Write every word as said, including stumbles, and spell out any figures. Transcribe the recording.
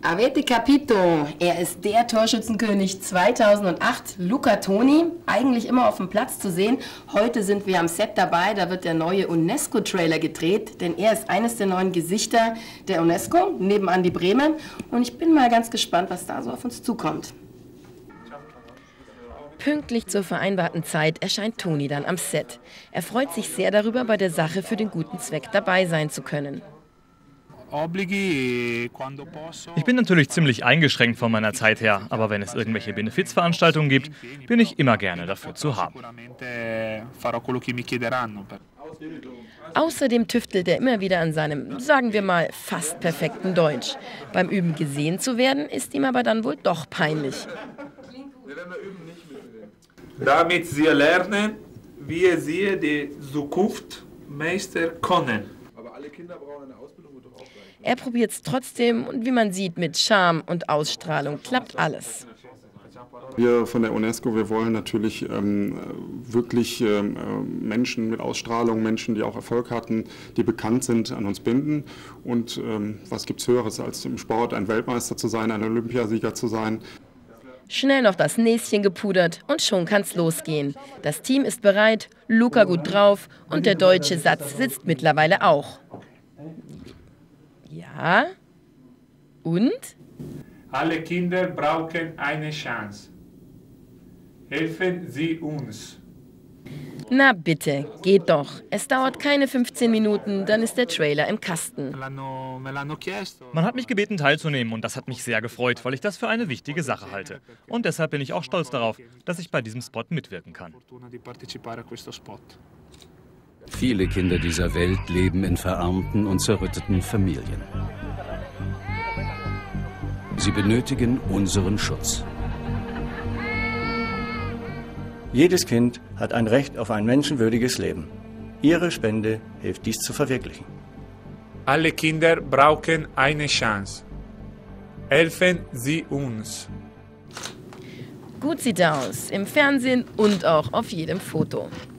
Avete capito? Er ist der Torschützenkönig zweitausendacht, Luca Toni, eigentlich immer auf dem Platz zu sehen. Heute sind wir am Set dabei, da wird der neue UNESCO-Trailer gedreht, denn er ist eines der neuen Gesichter der UNESCO, nebenan die Bremen. Und ich bin mal ganz gespannt, was da so auf uns zukommt. Pünktlich zur vereinbarten Zeit erscheint Toni dann am Set. Er freut sich sehr darüber, bei der Sache für den guten Zweck dabei sein zu können. Ich bin natürlich ziemlich eingeschränkt von meiner Zeit her, aber wenn es irgendwelche Benefizveranstaltungen gibt, bin ich immer gerne dafür zu haben. Außerdem tüftelt er immer wieder an seinem, sagen wir mal, fast perfekten Deutsch. Beim Üben gesehen zu werden, ist ihm aber dann wohl doch peinlich. Damit Sie lernen, wie Sie die Zukunft meistern können. Aber alle Kinder brauchen eine Ausbildung, wird doch auch gleich. Er probiert es trotzdem und wie man sieht, mit Charme und Ausstrahlung klappt alles. Wir von der UNESCO, wir wollen natürlich ähm, wirklich ähm, Menschen mit Ausstrahlung, Menschen, die auch Erfolg hatten, die bekannt sind, an uns binden. Und ähm, was gibt es Höheres als im Sport, ein Weltmeister zu sein, ein Olympiasieger zu sein? Schnell noch das Näschen gepudert und schon kann's losgehen. Das Team ist bereit, Luca gut drauf und der deutsche Satz sitzt mittlerweile auch. Ja? Und? Alle Kinder brauchen eine Chance. Helfen Sie uns. Na bitte, geht doch. Es dauert keine fünfzehn Minuten, dann ist der Trailer im Kasten. Man hat mich gebeten teilzunehmen und das hat mich sehr gefreut, weil ich das für eine wichtige Sache halte. Und deshalb bin ich auch stolz darauf, dass ich bei diesem Spot mitwirken kann. Viele Kinder dieser Welt leben in verarmten und zerrütteten Familien. Sie benötigen unseren Schutz. Jedes Kind hat ein Recht auf ein menschenwürdiges Leben. Ihre Spende hilft dies zu verwirklichen. Alle Kinder brauchen eine Chance. Helfen Sie uns. Gut sieht er aus, im Fernsehen und auch auf jedem Foto.